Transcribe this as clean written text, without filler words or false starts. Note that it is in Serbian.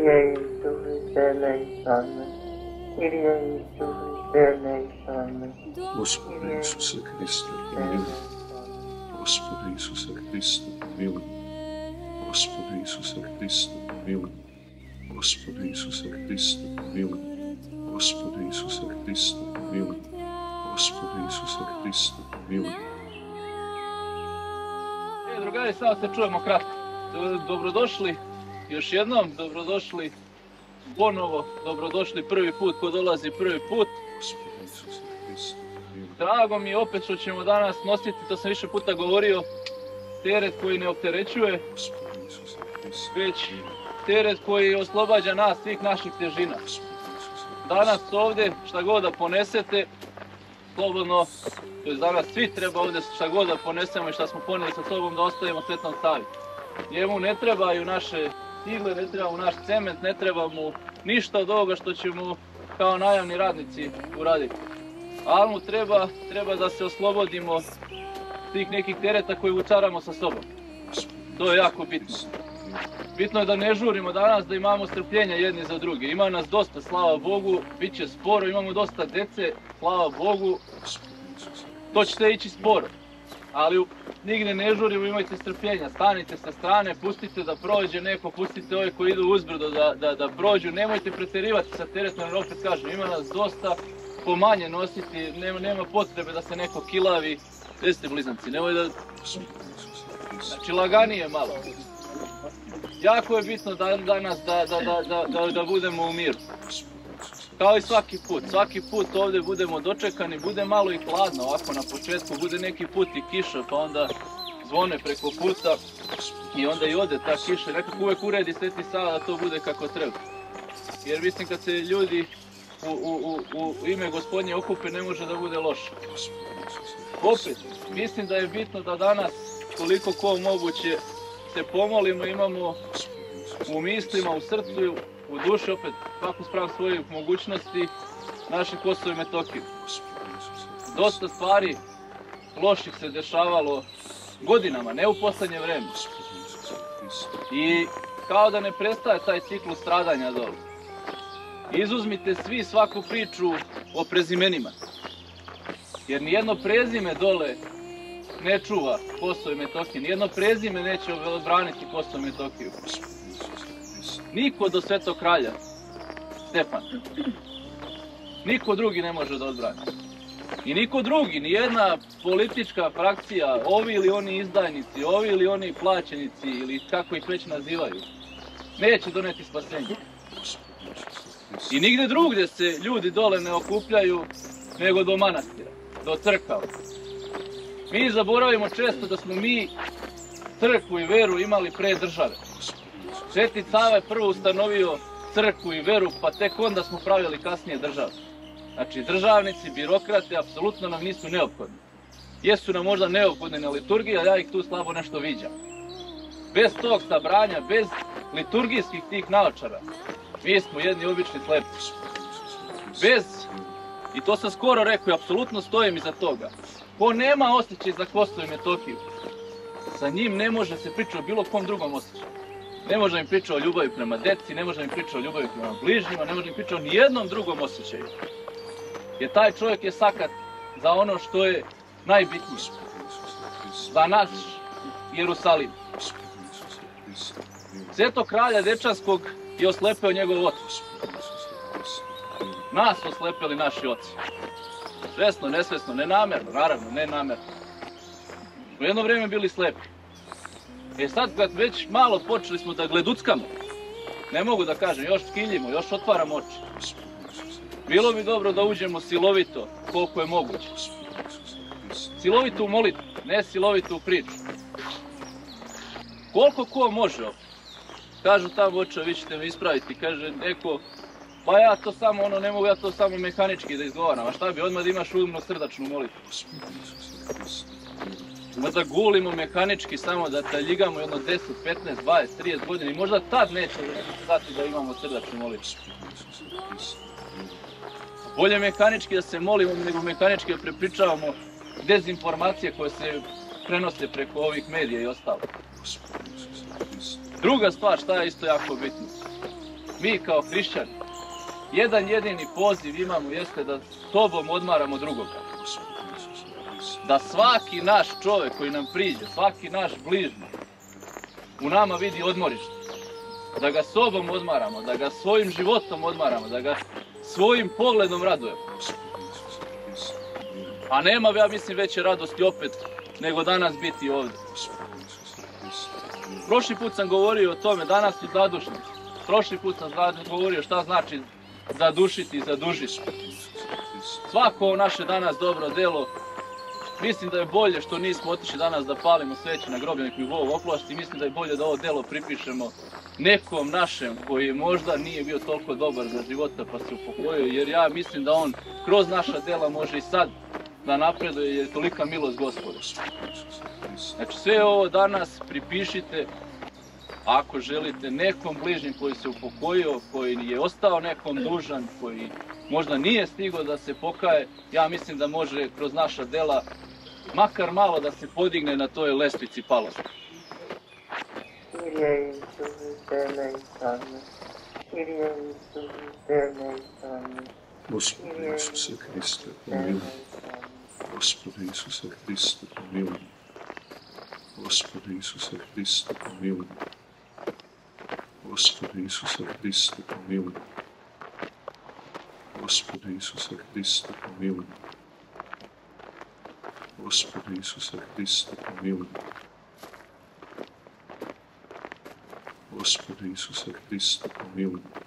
Gospode Isuse Hriste, miluj. Gospode Isuse Hriste, miluj. Gospode Isuse Hriste, miluj. Gospode Isuse Hriste, miluj. Gospode Isuse Hriste, miluj. Gospode Isuse Hriste, miluj. Drugari, samo se čujemo kratko. Dobrodošli još jednom, dobrodošli ponovo, dobrodošli prvi put ko dolazi prvi put. Drago mi je opet što ćemo danas nositi, to sam više puta govorio, teret koji ne opterećuje, već teret koji oslobađa nas svih naših težina. Danas ovdje šta god da ponesete, slobodno, to je danas svi treba ovdje šta god da ponesemo i šta smo ponijeli sa sobom da ostavimo Svetom Savi. Njemu ne trebaju naše igle, ne treba mu naš cement, ne treba mu ništa od ovoga što ćemo kao najamni radnici uraditi. Ali mu treba da se oslobodimo tih nekih tereta koje vučaramo sa sobom. To je jako bitno. Bitno je da ne žurimo danas, da imamo strpljenja jedni za druge. Ima nas dosta, slava Bogu, bit će sporo, imamo dosta dece, slava Bogu. To će sve ići sporo. Ali nigde ne žurimo, imajte strpljenja, stanite sa strane, pustite da prođe neko, pustite ove koji idu uzbrdo da prođu. Nemojte preterivati sa teretom, jer opet kažem, ima nas dosta, pomanje nositi, nema potrebe da se neko kilavi. Gdje ste blizanci, nemoj da... Znači laganije malo. Jako je bitno danas da budemo u miru. Kao i svaki put ovdje budemo dočekani, bude malo i hladno ovako na početku, bude neki put i kiša, pa onda zvone preko puta i onda i ode ta kiša. Nekako uvek uredi Sveti Sava da to bude kako treba. Jer mislim kad se ljudi u ime Gospodnje okupe ne može da bude loše. Opet, mislim da je bitno da danas koliko ko moguće se pomolimo, imamo u mislima, u srcu, u duši, opet svako sprav svojih mogućnosti, naše Kosovo i Metohiju. Dosta stvari loših se dešavalo godinama, ne u poslednje vreme. I kao da ne prestaje taj ciklus stradanja dole. Izuzmite svi svaku priču o prezimenima. Jer nijedno prezime dole ne čuva Kosovo i Metohiju, nijedno prezime neće odbraniti Kosovo i Metohiju. Niko do Svetog kralja Stefana. Niko drugi ne može da odbrani. I niko drugi, nijedna politička frakcija, ovi ili oni izdajnici, ovi ili oni plaćenici, ili kako ih već nazivaju, neće doneti spasenje. I nigde drugdje se ljudi dole ne okupljaju nego do manastira, do crkava. Mi zaboravimo često da smo mi crkvu i veru imali pre države. Sveti Sava je prvo ustanovio crkvu i veru, pa tek onda smo pravili kasnije državu. Znači, državnici, birokrate, apsolutno nam nisu neophodni. Jesu nam možda neophodni na liturgiji, ali ja ih tu slabo nešto viđam. Bez tog sabranja, bez liturgijskih tih naočara, mi smo jedni obični slepi. Bez, i to sam skoro rekao i apsolutno stojim iza toga, ko nema osjećaj za Kosovo i Metohiju, sa njim ne može se pričati o bilo kom drugom osjećaju. Ne može im pričati o ljubavi prema deci, ne može im pričati o ljubavi prema bližnjima, ne može im pričati o nijednom drugom osjećaju. Jer taj čovjek je sakat za ono što je najbitnije. Za naš Jerusalim. Svetog kralja Dečanskog je oslepeo njegov otac. Nas oslepeli naši oci. Svesno, nesvesno, nenamerno, naravno, nenamerno. U jedno vrijeme bili slepi. E sad kad već malo počeli smo da gleduckamo, ne mogu da kažem, još skiljimo, još otvaramo oči. Bilo bi dobro da uđemo silovito, koliko je moguće. Silovito u molitvu, ne silovito u priču. Koliko ko može ovo? Kažu tamo oče, vi ćete me ispraviti, kaže neko, pa ja to samo, ne mogu ja to samo mehanički da izgovaram, a šta bi, odmah da imaš umno srdačnu molitvu. Da gulimo mehanički samo, da taljigamo jedno 10, 15, 20, 30 godina i možda tad neće dati da imamo srdačnu molitvu. Bolje mehanički da se molimo nego mehanički da prepričavamo dezinformacije koje se prenose preko ovih medija i ostalo. Druga stvar, šta je isto jako bitno. mi kao hrišćani, jedan jedini poziv imamo jeste da sobom odmaramo drugoga. Da svaki naš čovjek koji nam priđe, svaki naš bližnji u nama vidi odmorište. Da ga sobom odmaramo, da ga svojim životom odmaramo, da ga svojim pogledom radujemo. A nema, ja mislim, veće radosti opet nego danas biti ovdje. Prošli put sam govorio o tome, danas su zadušnici. Prošli put sam govorio šta znači zadušiti i zadužiti. Svako naše danas dobro delo, mislim da je bolje što nismo otišli danas da palimo sveće na grobljenik i u oplošti. Mislim da je bolje da ovo delo pripišemo nekom našem koji možda nije bio toliko dobar za života pa se upokojio, jer ja mislim da on kroz naša dela može i sad da napreduje jer je tolika milost Gospoda. Znači sve ovo danas pripišite ako želite nekom bližnjem koji se upokojio, koji je ostao nekom dužan, koji možda nije stigao da se pokaje, ja mislim da može kroz naša dela makar malo da se podigne na toj lestvici palosti. Gospodи Isuse Hriste, pomiluj. Gospodi Isuse Hriste, pomiluj. Gospodi Isuse Hriste, pomiluj. Gospodi Isuse Hriste, pomiluj. Gospodi Isuse Hriste, pomiluj. Gospodi Isuse Hriste, pomiluj. Gospodi Isuse Hriste, pomiluj.